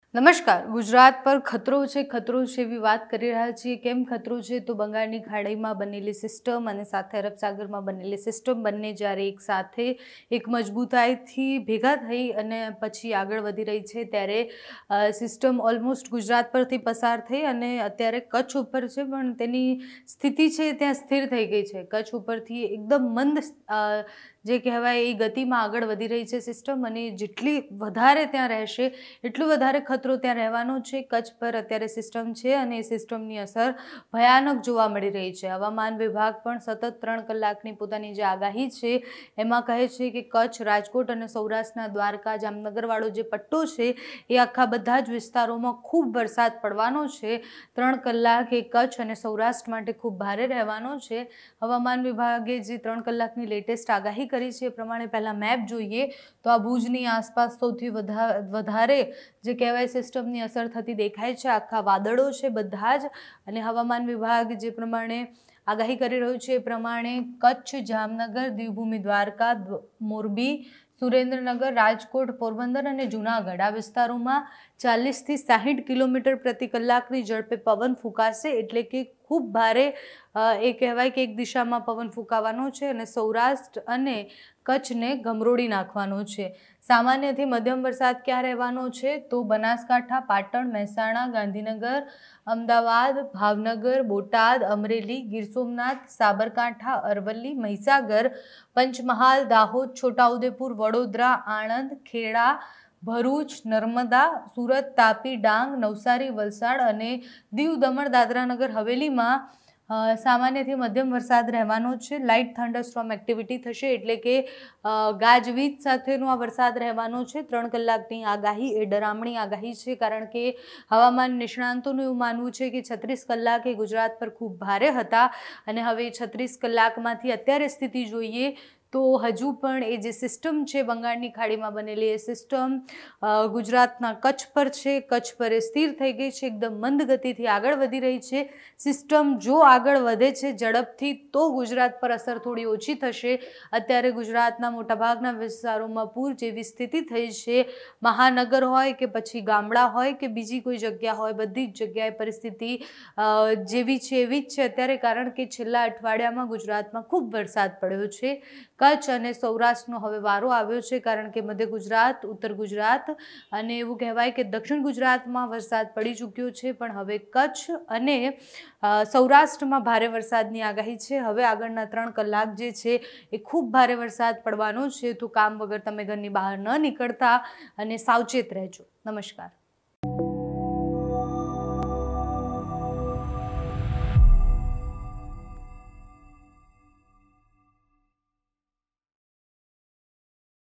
નમસ્કાર। ગુજરાત પર ખતરો છે એવી વાત કરી રહ્યા છીએ। કેમ ખતરો છે તો બંગાળની ખાડીમાં બનેલી સિસ્ટમ અને સાથે અરબ સાગરમાં બનેલી સિસ્ટમ બંને જ્યારે એક સાથે એક મજબૂતાઈથી ભેગા થઈ અને પછી આગળ વધી રહી છે ત્યારે સિસ્ટમ ઓલમોસ્ટ ગુજરાત પરથી પસાર થઈ અને અત્યારે કચ્છ ઉપર છે, પણ તેની સ્થિતિ છે ત્યાં સ્થિર થઈ ગઈ છે। કચ્છ ઉપરથી એકદમ મંદ જે કહેવાય એ ગતિમાં આગળ વધી રહી છે સિસ્ટમ, અને જેટલી વધારે ત્યાં રહેશે એટલું વધારે ખતરો ત્યાં રહેવાનો છે। કચ્છ પર અત્યારે સિસ્ટમ છે અને એ સિસ્ટમની અસર ભયાનક જોવા મળી રહી છે। હવામાન વિભાગ પણ સતત 3 કલાકની પોતાની જે આગાહી છે એમાં કહે છે કે કચ્છ, રાજકોટ અને સૌરાષ્ટ્રના દ્વારકા, જામનગરવાળો જે પટ્ટો છે એ આખા બધા જ વિસ્તારોમાં ખૂબ વરસાદ પડવાનો છે। 3 કલાક એ કચ્છ અને સૌરાષ્ટ્ર માટે ખૂબ ભારે રહેવાનો છે। હવામાન વિભાગે જે 3 કલાકની લેટેસ્ટ આગાહી કરી છે એ પ્રમાણે પહેલાં મેપ જોઈએ તો આ ભુજની આસપાસ સૌથી વધારે જે કહેવાય સિસ્ટમની અસર થતી દેખાય છે। આખા વાદળો છે બધા જ, અને હવામાન વિભાગ જે પ્રમાણે આગાહી કરી રહ્યું છે એ પ્રમાણે કચ્છ, જામનગર, દેવભૂમિ દ્વારકા, મોરબી, સુરેન્દ્રનગર, રાજકોટ, પોરબંદર અને જૂનાગઢ આ વિસ્તારોમાં 40 થી 60 કિલોમીટર પ્રતિ કલાકની ઝડપે પવન ફૂંકાશે, એટલે કે ખૂબ ભારે એ કહેવાય કે એક દિશામાં પવન ફૂંકાવાનો છે અને સૌરાષ્ટ્ર અને કચ્છને ગમરોડી નાખવાનો છે। સામાન્યથી મધ્યમ વરસાદ ક્યાં રહેવાનો છે તો બનાસકાંઠા, પાટણ, મહેસાણા, ગાંધીનગર, અમદાવાદ, ભાવનગર, બોટાદ, અમરેલી, ગીર સોમનાથ, સાબરકાંઠા, અરવલ્લી, મહીસાગર, પંચમહાલ, દાહોદ, છોટાઉદેપુર, વડોદરા, આણંદ, ખેડા, ભરૂચ, નર્મદા, સુરત, તાપી, ડાંગ, નવસારી, વલસાડ અને દીવ, દમણ, દાદરા નગર હવેલીમાં સામાન્યથી મધ્યમ વરસાદ રહેવાનો છે। લાઇટ થંડરસ્ટોર્મ એક્ટિવિટી થશે, એટલે કે ગાજવીજ સાથેનો આ વરસાદ રહેવાનો છે। 3 કલાકની આગાહી એ ડરામણી આગાહી છે, કારણ કે હવામાન નિષ્ણાંતોનું એવું માનવું છે કે 36 કલાક એ ગુજરાત પર ખૂબ ભારે હતા અને હવે 36 કલાકમાંથી અત્યારે સ્થિતિ જોઈએ તો હજુ પણ એ જે સિસ્ટમ છે બંગાળની ખાડીમાં બનેલી એ સિસ્ટમ ગુજરાતના કચ્છ પર છે। કચ્છ પર એ સ્થિર થઈ ગઈ છે, એકદમ મંદ ગતિથી આગળ વધી રહી છે। સિસ્ટમ જો આગળ વધે છે ઝડપથી તો ગુજરાત પર અસર થોડી ઓછી થશે। અત્યારે ગુજરાતના મોટાભાગના વિસ્તારોમાં પૂર જેવી સ્થિતિ થઈ છે। મહાનગર હોય કે પછી ગામડા હોય કે બીજી કોઈ જગ્યા હોય, બધી જ જગ્યાએ પરિસ્થિતિ જેવી છે એવી જ છે અત્યારે, કારણ કે છેલ્લા અઠવાડિયામાં ગુજરાતમાં ખૂબ વરસાદ પડ્યો છે। કચ્છ અને સૌરાષ્ટ્રનો હવે વારો આવ્યો છે, કારણ કે મધ્ય ગુજરાત, ઉત્તર ગુજરાત અને એવું કહેવાય કે દક્ષિણ ગુજરાતમાં વરસાદ પડી ચૂક્યો છે, પણ હવે કચ્છ અને સૌરાષ્ટ્રમાં ભારે વરસાદની આગાહી છે। હવે આગળના 3 કલાક જે છે એ ખૂબ ભારે વરસાદ પડવાનો છે, તો કામ વગર તમે ઘરની બહાર ન નીકળતા અને સાવચેત રહેજો। નમસ્કાર।